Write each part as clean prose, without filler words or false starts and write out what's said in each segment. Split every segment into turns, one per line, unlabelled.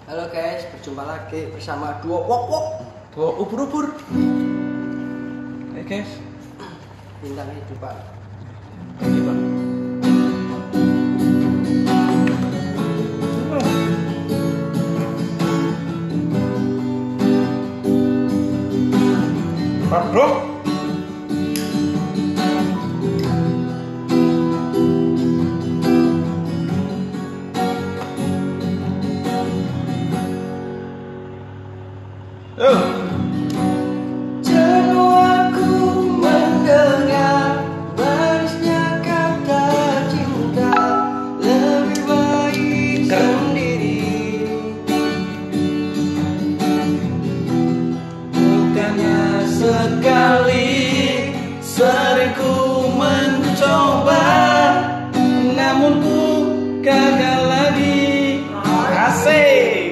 Halo guys, berjumpa lagi bersama duo Wok Wok,
duo ubur-ubur. Hai guys,
bintang hidupan.
ini bang. Pak bro.
Jenuh aku mendengar manisnya kata cinta, lebih baik sendiri.
Bukannya sekali sering ku mencoba, namun ku gagal lagi. Asik.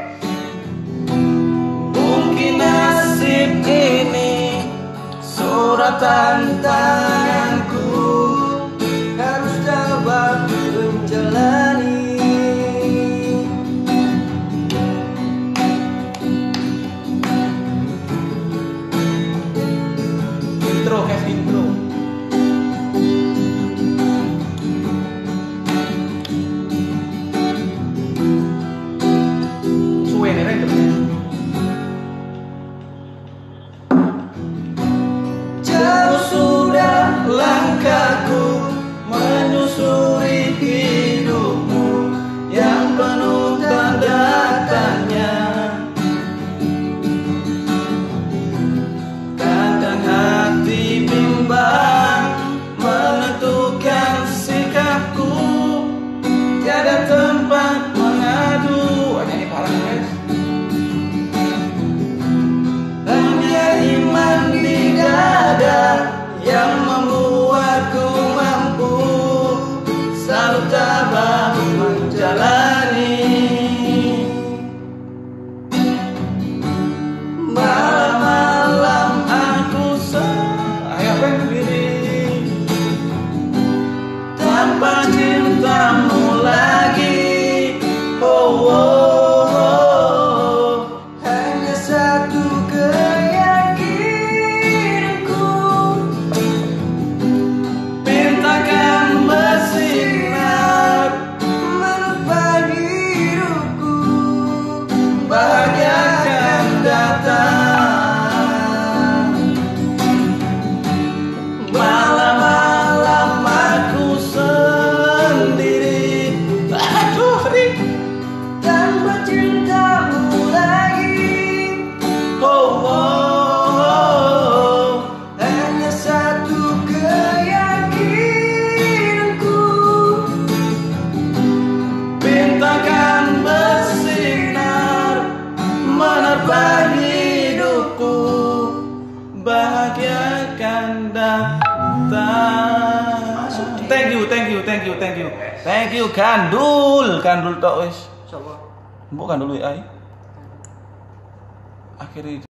Mungkin nasib ini suratan tanganku,
Harus dapat menjalani.
intro guys, intro. Suwe nih rek.
Jauh sudah langkahku menyusuri hidupmu yang penuh tanda tanya.
Kadang hati bimbang menentukan sikapku, tiada tempat mengadu. Ini parah guys.
Hanya iman di dada yang membuatku mampu selalu tabah menjalani. Malam-malam aku
Ayo sendiri
tanpa cintamu lagi. Oh, oh, oh. Hanya satu keyakinanku, bintangkan bersinar menebar hidupku, bahagia akan datang. Malam-malam aku sendiri,
aduh sedih.
tanpa cintamu lagi.
Oh, oh, oh.
Hanya satu keyakinanku, bintangkan bersinar menebar hidupku,
Bahagia akan datang. Thank you. Thank you Gandul tok wis.
Sopo?
Mbok Gandul ai. Akhirnya